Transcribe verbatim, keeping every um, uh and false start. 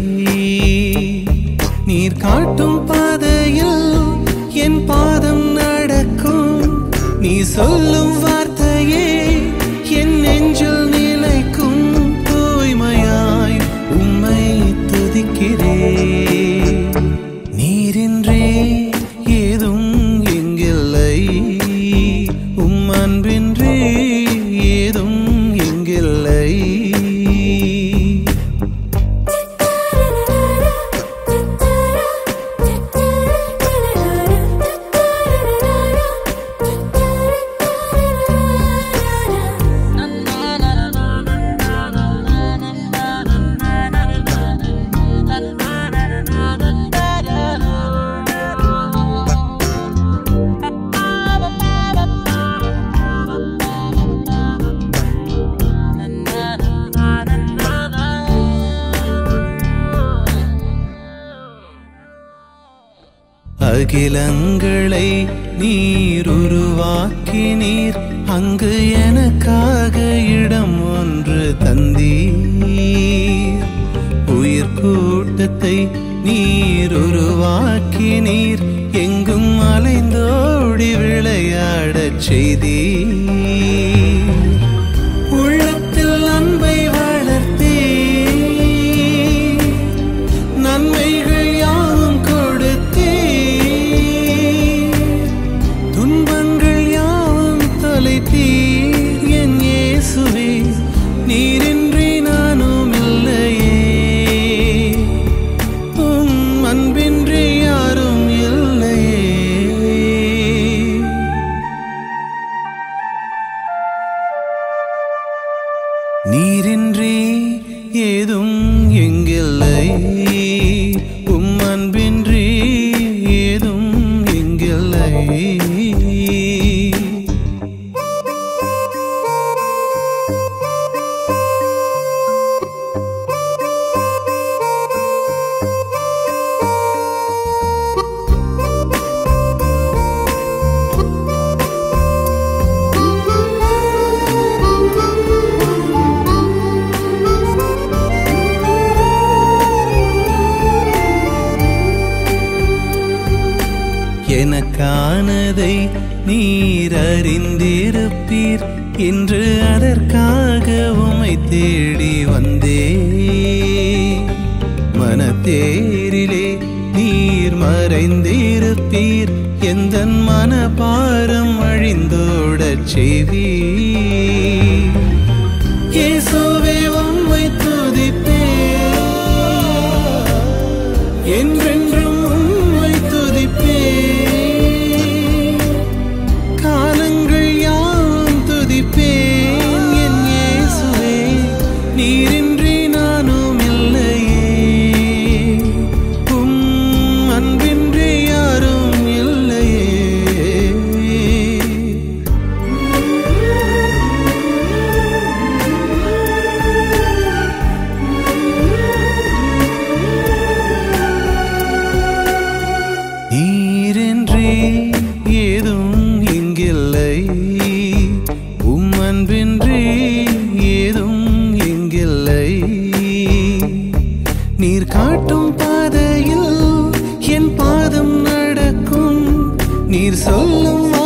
நீர் காட்டும் பாதையில் என் பாதம் நடக்கும். நீ சொல்லும் வார்த்தையே என் நெஞ்சில் நிலைக்கும். தூய்மையாய் உம்மை துதிக்கிறேன். நீரின்றி ஏதும் எங்கில்லை, உம் அன்பின்றி ஏதும் எங்கில்லை. அகிலங்களை நீர் உருவாக்கினீர், அங்கு எனக்காக இடம் ஒன்று தந்தீர். உயிர் கூட்டத்தை நீர் உருவாக்கினீர், எங்கும் அலைந்தோடி விளையாடச் செய்தீர். உள்ளத்தில் அன்பை வளர்த்தீர், நன்மைகள் யாவும் கொடுத்தீர். என் இயேசுவே, நீரின்றி நானும் இல்லையே, உம் அன்பின்றி யாரும் இல்லையே. நீரின்றி ஏதும் எங்கில்லை, உம் அன்பின்றி ஏதும் எங்கில்லை. எனக்கானதை நீர் அறிந்திருப்பீர், இன்று அதற்காக உம்மை தேடி வந்தே. மனத்தேரிலே நீர் மறைந்திருப்பீர், எந்தன் மனபாரம் அழிந்தோடச் செய்வீர். இயேசுவே உம்மை துதிப்பேன், என்றென்றும் உம்மை துதிப்பேன். என் இயேசுவே, நீரின்றி நானும் இல்லையே, உம் அன்பின்றி யாரும் இல்லையே. நீரின்றி ஏதும் இங்கில்லை, உம் அன்பின்றி ஏதும் எங்கில்லை. நீர் காட்டும் பாதையில் என் பாதம் நடக்கும். நீர் சொல்லும்